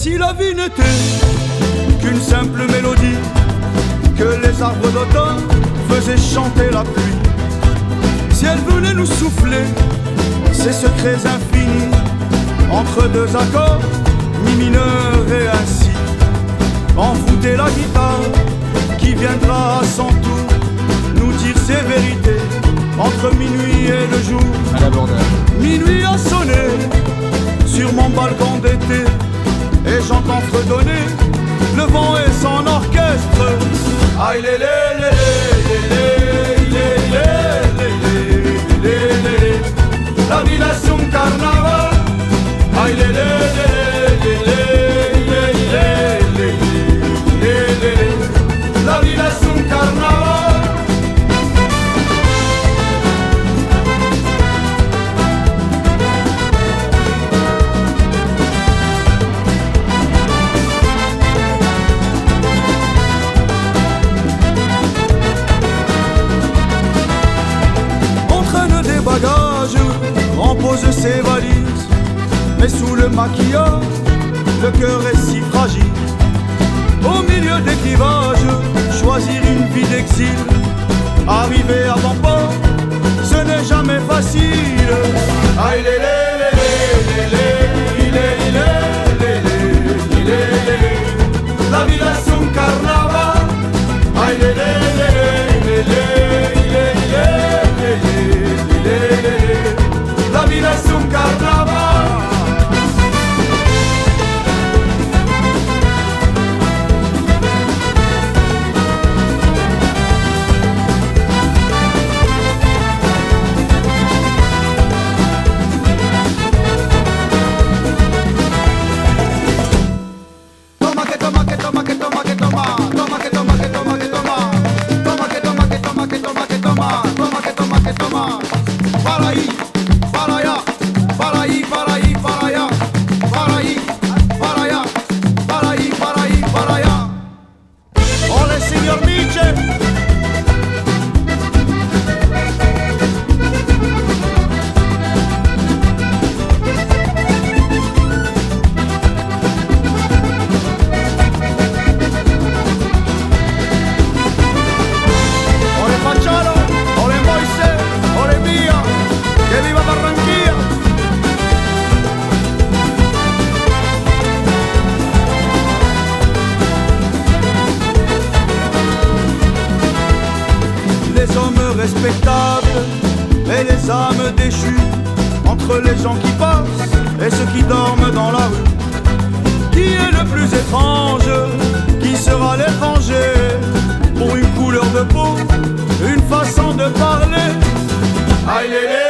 si la vie n'était qu'une simple mélodie, que les arbres d'automne faisaient chanter la pluie, si elle venait nous souffler ses secrets infinis, entre deux accords, mi mineur et ainsi, envoûter la guitare qui viendra à son tour nous dire ses vérités, entre minuit et le jour. À l'abordage. Minuit a sonné sur mon balcon d'été, et j'entends fredonner le vent et son orchestre. Aïe lé lé lé lé lé lé lé lé lé, la vida es un carnaval. Aïe lé lé lé lé lé lé lé lé, la vida es un carnaval. On pose ses valises, mais sous le maquillage, le cœur est si fragile. Au milieu des clivages, choisir une vie d'exil, arriver à bon port, ce n'est jamais facile. Aïe lé lé lé lé lé lé lé lé, la vida es un carnaval. Aïe lé lé lé lé lé lé, la vida es un carnaval. Toma que toma que toma que toma que toma, toma que toma que toma que toma, toma que toma que toma que toma que toma, toma que toma que toma. Para ahí, para allá, para ahí, para ahí, para allá, para ahí, para allá, para ahí, para ahí, para allá. Ole, señor Miche. Ole, Pachalo, ole, Moise, ole, Vía, que viva Barranquilla. Les hommes respectables et les âmes déchues, entre les gens qui passent et ceux qui dorment dans la rue. Qui est le plus étrange? Qui sera l'étranger? Pour une couleur de peau, une façon de parler. Aïe lé lé